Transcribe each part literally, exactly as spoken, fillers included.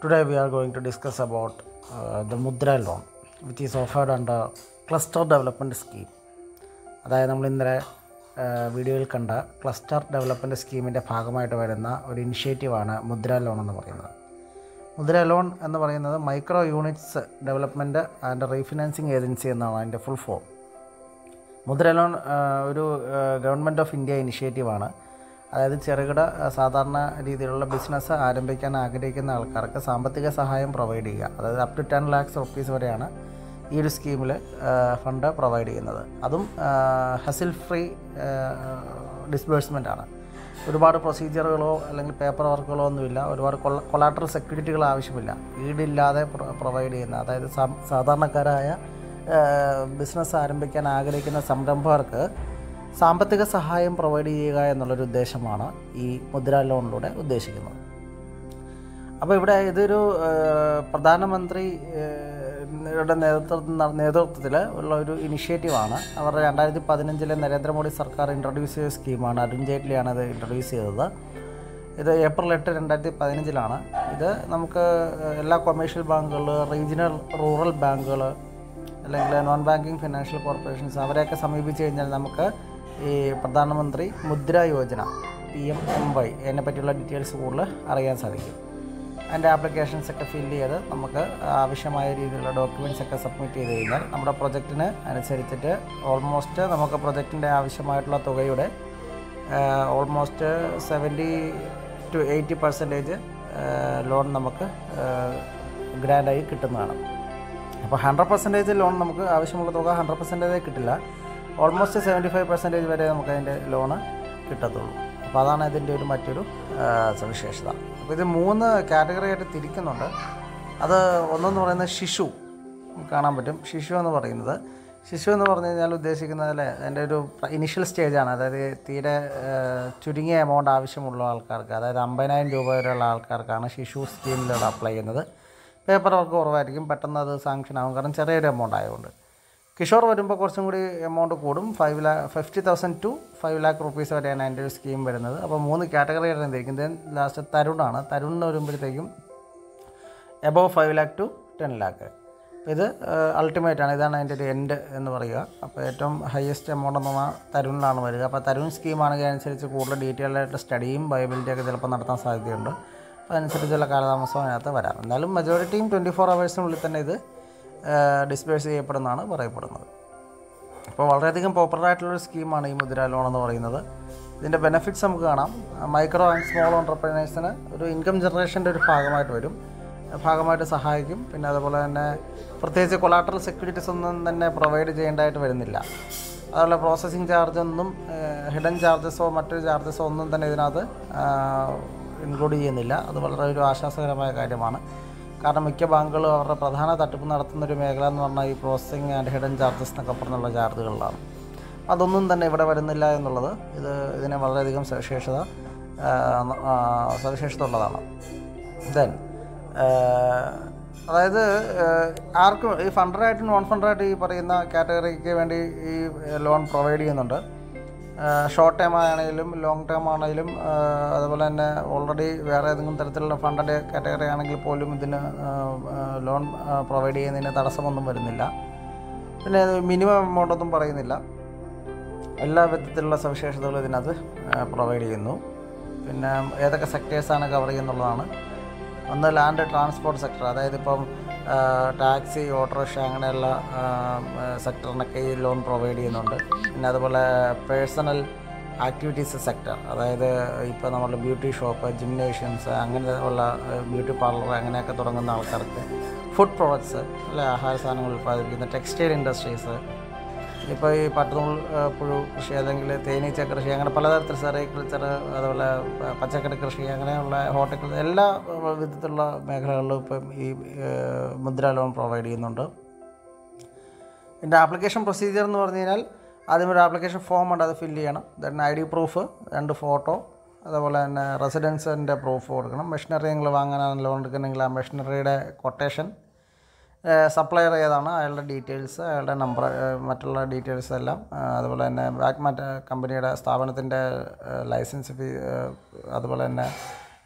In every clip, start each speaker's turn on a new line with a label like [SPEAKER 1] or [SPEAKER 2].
[SPEAKER 1] Today we are going to discuss about uh, the Mudra loan, which is offered under Cluster Development Scheme. അതായത് നമ്മൾ ഇന്നലെ വീഡിയോയിൽ കണ്ട cluster development സ്കീമിൻ്റെ ഭാഗമായിട്ട് വരുന്ന ഒരു ഇനിഷ്യേറ്റീവാണ് മുദ്ര ലോൺ എന്ന് പറയുന്നത്. മുദ്ര ലോൺ എന്ന് പറയുന്നത് micro units development and refinancing agency എന്നാണ് അതിൻ്റെ ഫുൾ ഫോം. മുദ്ര ലോൺ ഒരു ഗവൺമെൻറ് ഓഫ് ഇന്ത്യ ഇനിഷ്യേറ്റീവാണ്. അതായത് ചെറുകിട സാധാരണ രീതിയിലുള്ള ബിസിനസ് ആരംഭിക്കാൻ ആഗ്രഹിക്കുന്ന ആൾക്കാർക്ക് സാമ്പത്തിക സഹായം പ്രൊവൈഡ് ചെയ്യുക. അതായത് up to ten lakhs rupees വരെയാണ് ഈ ഒരു സ്കീമിൽ ഫണ്ട് പ്രൊവൈഡ് ചെയ്യുന്നത്. അതും ഹസിൽ ഫ്രീ ഡിസ്ബേഴ്സ്മെൻ്റ് ആണ്. ഒരുപാട് പ്രൊസീജിയറുകളോ അല്ലെങ്കിൽ പേപ്പർ വർക്കുകളോ ഒന്നുമില്ല. ഒരുപാട് കൊളാട്രൽ സെക്യൂരിറ്റികൾ ആവശ്യമില്ല. ഈടില്ലാതെ പ്രൊവൈഡ് ചെയ്യുന്ന, അതായത് സാധാരണക്കാരായ ബിസിനസ് ആരംഭിക്കാൻ ആഗ്രഹിക്കുന്ന സംരംഭകർക്ക് സാമ്പത്തിക സഹായം പ്രൊവൈഡ് ചെയ്യുക എന്നുള്ളൊരു ഉദ്ദേശമാണ് ഈ മുദ്ര ലോണിലൂടെ ഉദ്ദേശിക്കുന്നത്. അപ്പോൾ ഇവിടെ ഇതൊരു പ്രധാനമന്ത്രി യുടെ നേതൃത്വത്തിൽ നേതൃത്വത്തിൽ ഉള്ള ഒരു ഇനിഷ്യേറ്റീവാണ്. അവരുടെ രണ്ടായിരത്തി പതിനഞ്ചിലെ നരേന്ദ്രമോദി സർക്കാർ ഇൻട്രൊഡ്യൂസ് ചെയ്ത സ്കീമാണ്. അരുൺ ജെയ്റ്റ്ലിയാണ് ഇത് ഇൻട്രൊഡ്യൂസ് ചെയ്തത്. ഇത് ഏപ്രിൽ എട്ട് രണ്ടായിരത്തി പതിനഞ്ചിലാണ്. ഇത് നമുക്ക് എല്ലാ കൊമേഴ്ഷ്യൽ ബാങ്കുകൾ, റീജിയണൽ റൂറൽ ബാങ്കുകൾ, അല്ലെങ്കിൽ നോൺ ബാങ്കിങ് ഫിനാൻഷ്യൽ കോർപ്പറേഷൻസ് അവരെയൊക്കെ സമീപിച്ച് കഴിഞ്ഞാൽ നമുക്ക് ഈ Pradhan Mantri Mudra Yojana P M M Y അതിനെ പറ്റിയുള്ള ഡീറ്റെയിൽസ് കൂടുതൽ അറിയാൻ സാധിക്കും. അതിൻ്റെ ആപ്ലിക്കേഷൻസൊക്കെ ഫില്ല് ചെയ്ത് നമുക്ക് ആവശ്യമായ രീതിയിലുള്ള ഡോക്യുമെൻറ്റ്സ് ഒക്കെ സബ്മിറ്റ് ചെയ്ത് കഴിഞ്ഞാൽ നമ്മുടെ പ്രൊജക്റ്റിന് അനുസരിച്ചിട്ട് ഓൾമോസ്റ്റ് നമുക്ക് പ്രൊജക്റ്റിൻ്റെ ആവശ്യമായിട്ടുള്ള തുകയുടെ almost seventy to eighty percentage loan നമുക്ക് ഗ്രാൻഡായി കിട്ടുന്നതാണ്. അപ്പോൾ ഹൺഡ്രഡ് പെർസെൻറ്റേജ് ലോൺ നമുക്ക് ആവശ്യമുള്ള തുക ഹൺഡ്രഡ് പെർസെൻറ്റേജ് കിട്ടില്ല. ഓൾമോസ്റ്റ് സെവൻറ്റി ഫൈവ് പെർസെൻറ്റേജ് വരെ നമുക്ക് അതിൻ്റെ ലോണ് കിട്ടത്തുള്ളൂ. അപ്പോൾ അതാണ് ഇതിൻ്റെ ഒരു മറ്റൊരു സവിശേഷത. അപ്പോൾ ഇത് മൂന്ന് കാറ്റഗറി ആയിട്ട് തിരിക്കുന്നുണ്ട്. അത് ഒന്നെന്ന് പറയുന്നത് ശിശു കാണാൻ പറ്റും. ശിശു എന്ന് പറയുന്നത് ശിശു എന്ന് പറഞ്ഞു കഴിഞ്ഞാൽ ഉദ്ദേശിക്കുന്നത് അല്ലേ അതിൻ്റെ ഒരു ഇനിഷ്യൽ സ്റ്റേജാണ്. അതായത് തീരെ ചുരുങ്ങിയ എമൗണ്ട് ആവശ്യമുള്ള ആൾക്കാർക്ക്, അതായത് അമ്പതിനായിരം രൂപ വരെയുള്ള ആൾക്കാർക്കാണ് ശിശു സ്കീമിലൂടെ അപ്ലൈ ചെയ്യുന്നത്. പേപ്പർ വർക്ക് കുറവായിരിക്കും, പെട്ടെന്ന് അത് സാങ്ഷൻ ആകും, കാരണം ചെറിയൊരു എമൗണ്ട് ആയതുകൊണ്ട്. കിഷോർ വരുമ്പോൾ കുറച്ചും കൂടി എമൗണ്ട് കൂടും. ഫൈവ് ലാ fifty thousand to five lakh rupees വരെയാണ് അതിൻ്റെ ഒരു സ്കീം വരുന്നത്. അപ്പോൾ മൂന്ന് കാറ്റഗറി ആയിട്ട് എന്തിരിക്കുന്നത്. ലാസ്റ്റ് തരുണാണ്. തരുണിന് വരുമ്പോഴത്തേക്കും above five lakh to ten lakh. ഇത് അൾട്ടിമേറ്റ് ആണ്. ഇതാണ് അതിൻ്റെ ഒരു എൻഡ് എന്ന് പറയുക. അപ്പോൾ ഏറ്റവും ഹയസ്റ്റ് എമൗണ്ട് എന്ന് പറഞ്ഞാൽ തരുണിലാണ് വരിക. അപ്പോൾ തരുൺ സ്കീമാണെങ്കിൽ അതനുസരിച്ച് കൂടുതൽ ഡീറ്റെയിൽ ആയിട്ട് സ്റ്റഡിയും വയബിലിറ്റിയൊക്കെ ചിലപ്പോൾ നടത്താൻ സാധ്യതയുണ്ട്. അതനുസരിച്ചുള്ള കാലതാമസം അതിനകത്ത് വരാം. എന്നാലും മെജോറിറ്റിയും ട്വൻറ്റി ഫോർ അവേഴ്സിനുള്ളിൽ തന്നെ ഇത് ഡിസ്പേഴ്സ് ചെയ്യപ്പെടുന്നതാണ് പറയപ്പെടുന്നത്. അപ്പോൾ വളരെയധികം പോപ്പുലറായിട്ടുള്ളൊരു സ്കീമാണ് ഈ മുദ്ര ലോൺ എന്ന് പറയുന്നത്. ഇതിൻ്റെ ബെനിഫിറ്റ്സ് നമുക്ക് കാണാം. മൈക്രോ ആൻഡ് സ്മോൾ എൻ്റർപ്രൈനേഴ്സിന് ഒരു ഇൻകം ജനറേഷൻ്റെ ഒരു ഭാഗമായിട്ട് വരും ഭാഗമായിട്ട് സഹായിക്കും. പിന്നെ അതുപോലെ തന്നെ പ്രത്യേകിച്ച് കൊളാട്രൽ സെക്യൂരിറ്റീസ് ഒന്നും തന്നെ പ്രൊവൈഡ് ചെയ്യേണ്ടതായിട്ട് വരുന്നില്ല. അതുപോലെ പ്രോസസ്സിങ് ചാർജൊന്നും, ഹിഡൻ ചാർജസോ മറ്റൊരു ചാർജസോ ഒന്നും തന്നെ ഇതിനകത്ത് ഇൻക്ലൂഡ് ചെയ്യുന്നില്ല. അത് വളരെ ഒരു ആശ്വാസകരമായ കാര്യമാണ്. കാരണം മിക്ക ബാങ്കുകളും അവരുടെ പ്രധാന തട്ടിപ്പ് നടത്തുന്നൊരു മേഖല എന്ന് പറഞ്ഞാൽ ഈ പ്രോസസ്സിങ് ആൻഡ് ഹിഡൻ ചാർജസ് എന്നൊക്കെ പറഞ്ഞുള്ള ചാർജുകളിലാണ്. അതൊന്നും തന്നെ ഇവിടെ വരുന്നില്ല എന്നുള്ളത് ഇത് ഇതിനെ വളരെയധികം സവിശേഷത സവിശേഷത ഉള്ളതാണ്. ദെൻ അതായത് ആർക്കും ഈ ഫണ്ടറായിട്ടും നോൺ ഫണ്ടറായിട്ട് ഈ പറയുന്ന കാറ്റഗറിക്ക് വേണ്ടി ഈ ലോൺ പ്രൊവൈഡ് ചെയ്യുന്നുണ്ട്. ഷോർട്ട് ടേം ആണെങ്കിലും ലോങ് ടേം ആണെങ്കിലും അതുപോലെ തന്നെ ഓൾറെഡി വേറെ ഏതെങ്കിലും തരത്തിലുള്ള ഫണ്ടിൻ്റെ കാറ്റഗറി ആണെങ്കിൽ പോലും ഇതിന് ലോൺ പ്രൊവൈഡ് ചെയ്യുന്നതിന് തടസ്സമൊന്നും വരുന്നില്ല. പിന്നെ മിനിമം എമൗണ്ട് ഒന്നും പറയുന്നില്ല. എല്ലാ വിധത്തിലുള്ള സവിശേഷതകളും ഇതിനകത്ത് പ്രൊവൈഡ് ചെയ്യുന്നു. പിന്നെ ഏതൊക്കെ സെക്ടേഴ്സാണ് കവർ ചെയ്യുന്നുള്ളതാണ്. ഒന്ന് ലാൻഡ് ട്രാൻസ്പോർട്ട് സെക്ടർ, അതായത് ഇപ്പം ടാക്സി, ഓട്ടോറിക്ഷ അങ്ങനെയുള്ള സെക്ടറിനൊക്കെ ഈ ലോൺ പ്രൊവൈഡ് ചെയ്യുന്നുണ്ട്. പിന്നെ അതുപോലെ പേഴ്സണൽ ആക്ടിവിറ്റീസ് സെക്ടർ, അതായത് ഇപ്പോൾ നമ്മൾ ബ്യൂട്ടി ഷോപ്പ്, ജിംനേഷ്യംസ്, അങ്ങനെ ഉള്ള ബ്യൂട്ടി പാർലർ അങ്ങനെയൊക്കെ തുടങ്ങുന്ന ആൾക്കാർക്ക്, ഫുഡ് പ്രോഡക്ട്സ് അല്ലെ ആഹാര സാധനങ്ങൾ ഉൽപ്പാദിപ്പിക്കുന്ന ടെക്സ്റ്റൈൽ ഇൻഡസ്ട്രീസ്, ഇപ്പോൾ ഈ പട്ടുനൂൽ പുഴു കൃഷി അല്ലെങ്കിൽ തേനീച്ച കൃഷി, അങ്ങനെ പലതരത്തിൽ സെറികൾച്ചർ, അതുപോലെ പച്ചക്കറി കൃഷി, അങ്ങനെയുള്ള ഹോർട്ടിക്കൾച്ചർ, എല്ലാ വിധത്തിലുള്ള മേഖലകളിലും ഇപ്പം ഈ മുദ്ര ലോൺ പ്രൊവൈഡ് ചെയ്യുന്നുണ്ട്. ഇതിൻ്റെ ആപ്ലിക്കേഷൻ പ്രൊസീജിയർ എന്ന് പറഞ്ഞു കഴിഞ്ഞാൽ ആദ്യം ഒരു ആപ്ലിക്കേഷൻ ഫോം ഉണ്ട്, അത് ഫില്ല് ചെയ്യണം. ദെൻ ഐ ഡി പ്രൂഫ്, രണ്ട് ഫോട്ടോ, അതുപോലെ തന്നെ റെസിഡൻസിൻ്റെ പ്രൂഫ് കൊടുക്കണം. മെഷീനറി നിങ്ങൾ വാങ്ങാനാണ് ലോൺ എടുക്കുന്നെങ്കിൽ ആ മെഷീനറിയുടെ കൊട്ടേഷൻ, സപ്ലയർ ഏതാണ് അയാളുടെ ഡീറ്റെയിൽസ്, അയാളുടെ നമ്പർ, മറ്റുള്ള ഡീറ്റെയിൽസ് എല്ലാം, അതുപോലെ തന്നെ ബാക്ക് മറ്റേ കമ്പനിയുടെ സ്ഥാപനത്തിൻ്റെ ലൈസൻസ് ഫീ, അതുപോലെ തന്നെ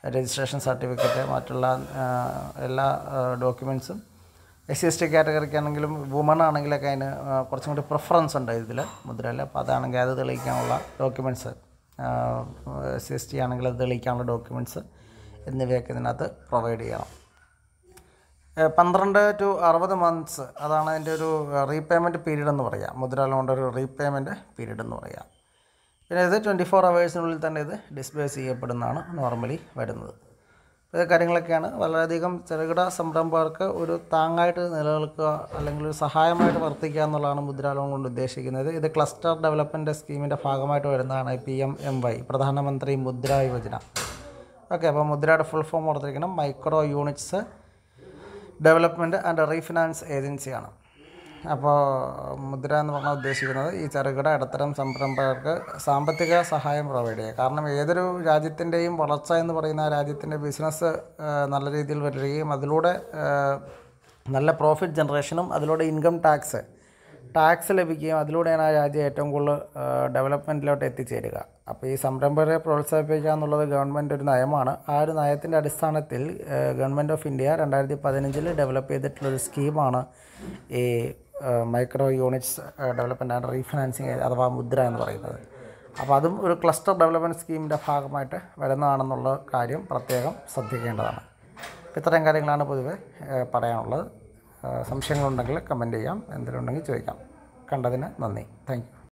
[SPEAKER 1] രജിസ്ട്രേഷൻ സർട്ടിഫിക്കറ്റ്, മറ്റുള്ള എല്ലാ ഡോക്യുമെൻറ്റ്സും. എസ് സി എസ് ടി കാറ്റഗറിക്കാണെങ്കിലും വുമൺ ആണെങ്കിലൊക്കെ അതിന് കുറച്ചും കൂടി പ്രിഫറൻസ് ഉണ്ട് ഇതിൽ മുദ്രയിൽ. അപ്പോൾ അതാണെങ്കിൽ അത് തെളിയിക്കാനുള്ള documents, S C S T ആണെങ്കിൽ അത് തെളിയിക്കാനുള്ള ഡോക്യുമെൻറ്റ്സ് എന്നിവയൊക്കെ ഇതിനകത്ത് പ്രൊവൈഡ് ചെയ്യണം. പന്ത്രണ്ട് ടു അറുപത് മന്ത്സ് അതാണ് അതിൻ്റെ ഒരു റീപേയ്മെൻറ്റ് പീരീഡ് എന്ന് പറയാം. മുദ്ര ലോണിൻ്റെ ഒരു റീപേയ്മെൻറ്റ് പീരീഡ് എന്ന് പറയാം. പിന്നെ ഇത് ട്വൻറ്റി ഫോർ അവേഴ്സിനുള്ളിൽ തന്നെ ഇത് ഡിസ്ബേഴ്സ് ചെയ്യപ്പെടുന്നതാണ് നോർമലി വരുന്നത്. ഇത് കാര്യങ്ങളൊക്കെയാണ് വളരെയധികം ചെറുകിട സംരംഭകർക്ക് ഒരു താങ്ങായിട്ട് നിലനിൽക്കുക അല്ലെങ്കിൽ ഒരു സഹായമായിട്ട് വർത്തിക്കുക എന്നുള്ളതാണ് മുദ്ര ലോൺ കൊണ്ട് ഉദ്ദേശിക്കുന്നത്. ഇത് ക്ലസ്റ്റർ ഡെവലപ്മെൻറ്റ് സ്കീമിൻ്റെ ഭാഗമായിട്ട് വരുന്നതാണ് പി എം എം വൈ, പ്രധാനമന്ത്രി മുദ്ര യോജന. ഓക്കെ, അപ്പോൾ മുദ്രയുടെ ഫുൾ ഫോം ഓർത്തിരിക്കണം. Micro units development and refinance ഏജൻസിയാണ്. അപ്പോൾ മുദ്ര എന്ന് പറഞ്ഞാൽ ഉദ്ദേശിക്കുന്നത് ഈ ചെറുകിട ഇടത്തരം സംരംഭകർക്ക് സാമ്പത്തിക സഹായം പ്രൊവൈഡ് ചെയ്യുക. കാരണം ഏതൊരു രാജ്യത്തിൻ്റെയും വളർച്ച എന്ന് പറയുന്ന ആ രാജ്യത്തിൻ്റെ ബിസിനസ് നല്ല രീതിയിൽ വരികയും അതിലൂടെ നല്ല പ്രോഫിറ്റ് ജനറേഷനും അതിലൂടെ ഇൻകം ടാക്സ് ടാക്സ് ലഭിക്കുകയും അതിലൂടെയാണ് ആ രാജ്യം ഏറ്റവും കൂടുതൽ ഡെവലപ്മെൻറ്റിലോട്ട് എത്തിച്ചേരുക. അപ്പോൾ ഈ സംരംഭകരെ പ്രോത്സാഹിപ്പിക്കുക എന്നുള്ളത് ഗവൺമെൻറ് ഒരു നയമാണ്. ആ ഒരു നയത്തിൻ്റെ അടിസ്ഥാനത്തിൽ ഗവൺമെൻറ് ഓഫ് ഇന്ത്യ രണ്ടായിരത്തി പതിനഞ്ചിൽ ഡെവലപ്പ് ചെയ്തിട്ടുള്ളൊരു സ്കീമാണ് ഈ micro units development and refinancing അഥവാ മുദ്ര എന്ന് പറയുന്നത്. അപ്പോൾ അതും ഒരു ക്ലസ്റ്റർ ഡെവലപ്മെൻറ്റ് സ്കീമിൻ്റെ ഭാഗമായിട്ട് വരുന്നതാണെന്നുള്ള കാര്യം പ്രത്യേകം ശ്രദ്ധിക്കേണ്ടതാണ്. ഇത്രയും കാര്യങ്ങളാണ് പൊതുവെ പറയാനുള്ളത്. സംശയങ്ങളുണ്ടെങ്കിൽ കമൻറ്റ് ചെയ്യാം, എന്തെങ്കിലും ഉണ്ടെങ്കിൽ ചോദിക്കാം. കണ്ടതിന് നന്ദി. Thank U.